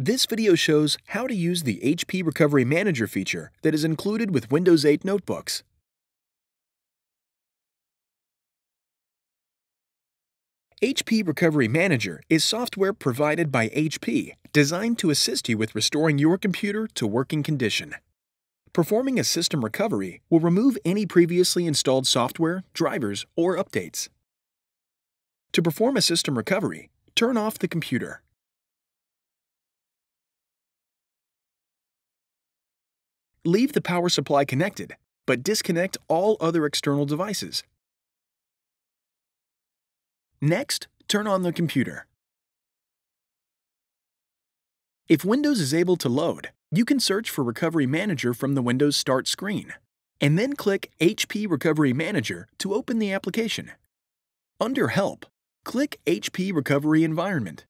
This video shows how to use the HP Recovery Manager feature that is included with Windows 8 notebooks. HP Recovery Manager is software provided by HP designed to assist you with restoring your computer to working condition. Performing a system recovery will remove any previously installed software, drivers, or updates. To perform a system recovery, turn off the computer. Leave the power supply connected, but disconnect all other external devices. Next, turn on the computer. If Windows is able to load, you can search for Recovery Manager from the Windows Start screen, and then click HP Recovery Manager to open the application. Under Help, click HP Recovery Environment.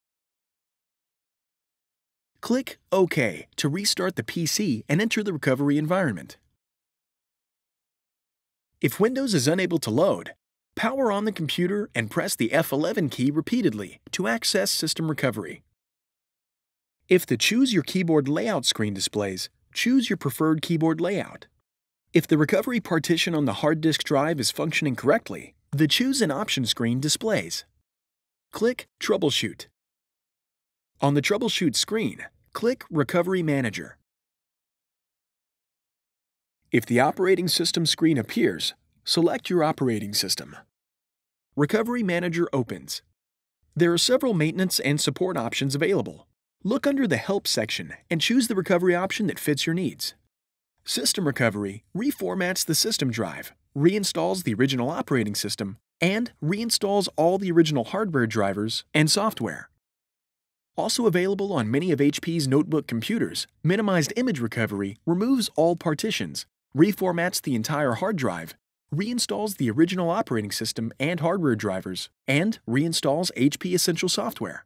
Click OK to restart the PC and enter the recovery environment. If Windows is unable to load, power on the computer and press the F11 key repeatedly to access system recovery. If the Choose Your Keyboard Layout screen displays, choose your preferred keyboard layout. If the recovery partition on the hard disk drive is functioning correctly, the Choose an Option screen displays. Click Troubleshoot. On the Troubleshoot screen, click Recovery Manager. If the operating system screen appears, select your operating system. Recovery Manager opens. There are several maintenance and support options available. Look under the Help section and choose the recovery option that fits your needs. System Recovery reformats the system drive, reinstalls the original operating system, and reinstalls all the original hardware drivers and software. Also available on many of HP's notebook computers, Minimized Image Recovery removes all partitions, reformats the entire hard drive, reinstalls the original operating system and hardware drivers, and reinstalls HP Essential software.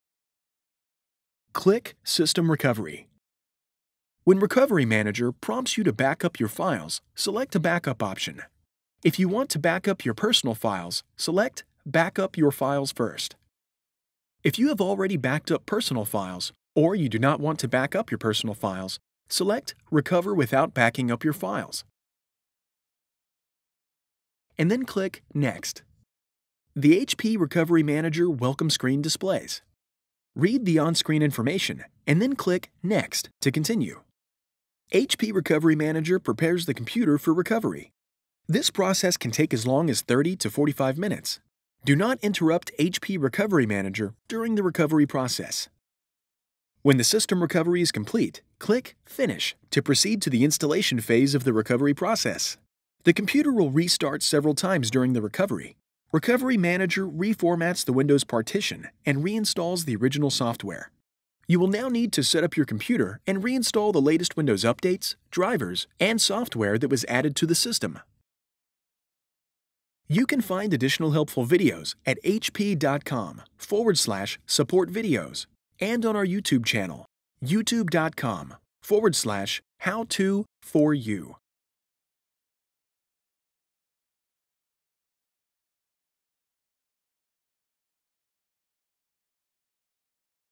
Click System Recovery. When Recovery Manager prompts you to back up your files, select a backup option. If you want to back up your personal files, select Backup Your Files first. If you have already backed up personal files, or you do not want to back up your personal files, select Recover without backing up your files. And then click Next. The HP Recovery Manager welcome screen displays. Read the on-screen information, and then click Next to continue. HP Recovery Manager prepares the computer for recovery. This process can take as long as 30 to 45 minutes. Do not interrupt HP Recovery Manager during the recovery process. When the system recovery is complete, click Finish to proceed to the installation phase of the recovery process. The computer will restart several times during the recovery. Recovery Manager reformats the Windows partition and reinstalls the original software. You will now need to set up your computer and reinstall the latest Windows updates, drivers, and software that was added to the system. You can find additional helpful videos at hp.com/support videos and on our YouTube channel, youtube.com/how-to-for-you.